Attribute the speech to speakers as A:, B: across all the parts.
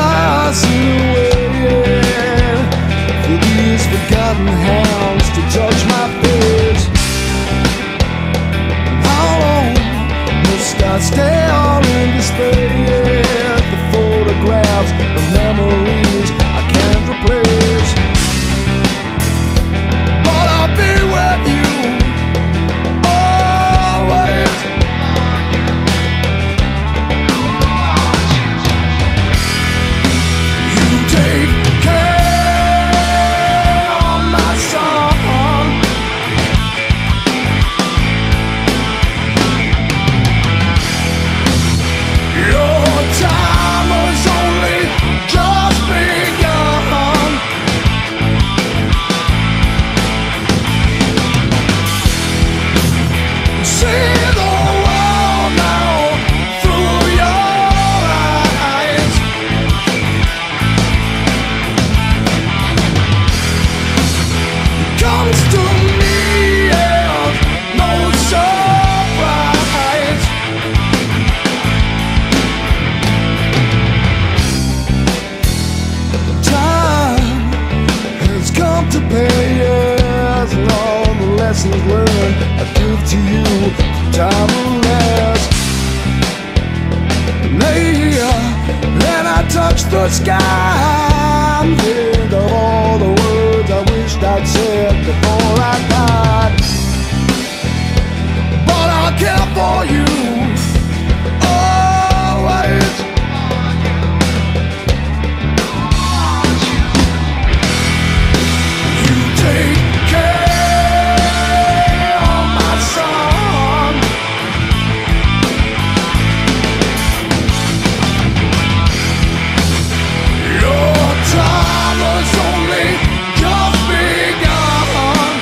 A: passing away for these forgotten hands to touch my face. How long must I stay on in despair? The photographs, the memories I can't replace. But I'll be with you always. You take care of my son. Your time has only just begun. See the world now through your eyes. Comes to me as no surprise. Time has come to pay us, and all the lessons learned I give to you. Time will last. Then I touch the sky and think of all the words I wished I'd said before I died. But I'll care for you always. You take care of my son. Your time has only just begun.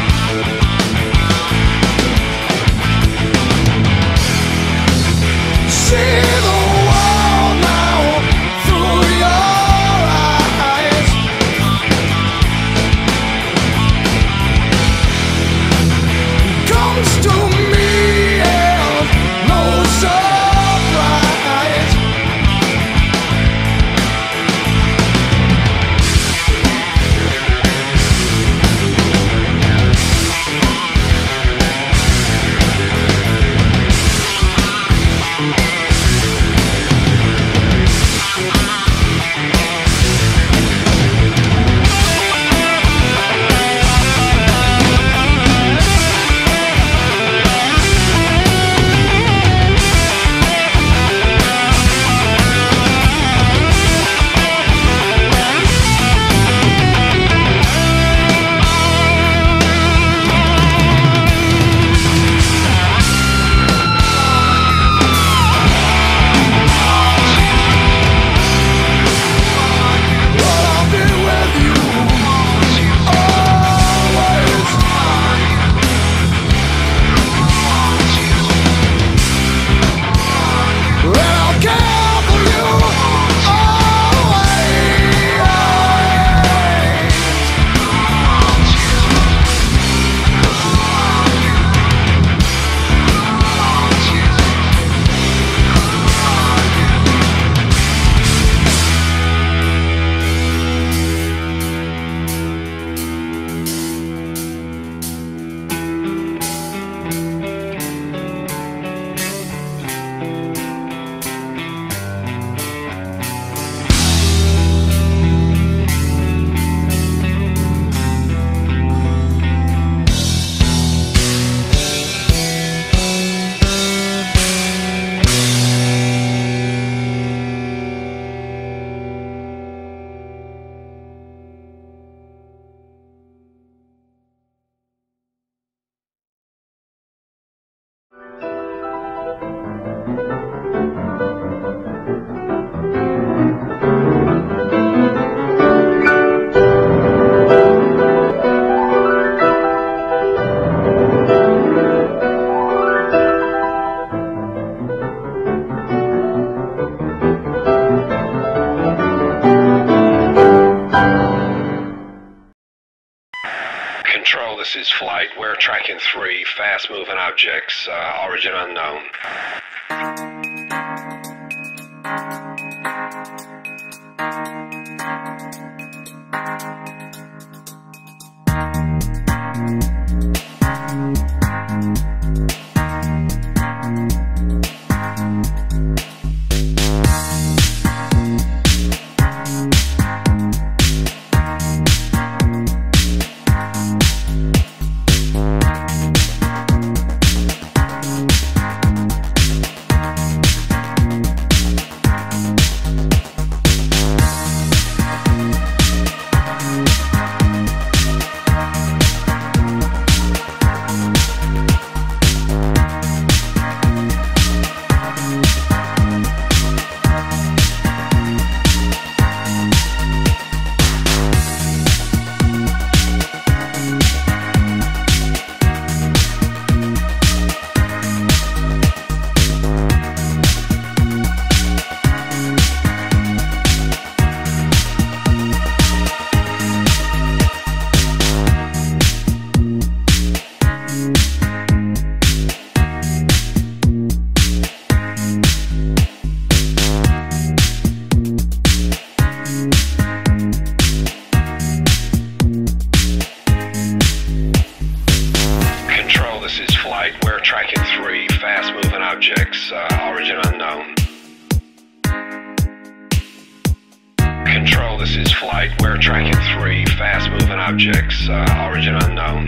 A: See the world now through your eyes. Comes to me as no surprise. But I'll be with you always. And I'll care for you
B: Control, this is Flight. We're tracking 3 fast-moving objects, origin unknown. Objects, origin unknown. Control, this is flight. We're tracking 3 fast-moving objects, origin unknown.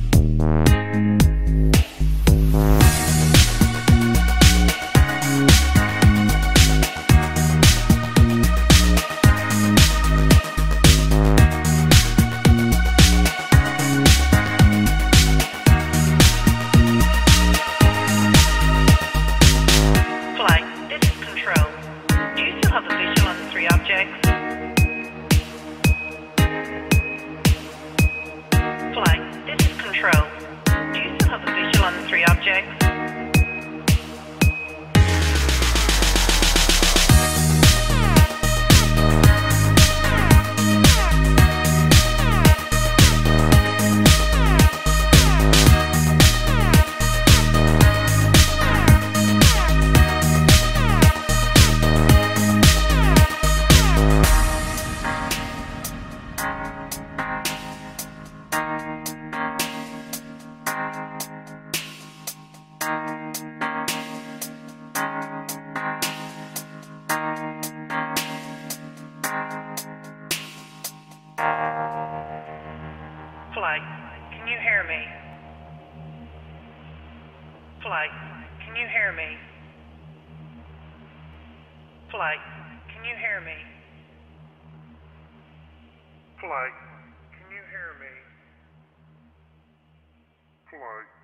C: Flight, can you hear me? Flight, can you hear me? Flight, can you hear me? Flight, can you hear me? Flight.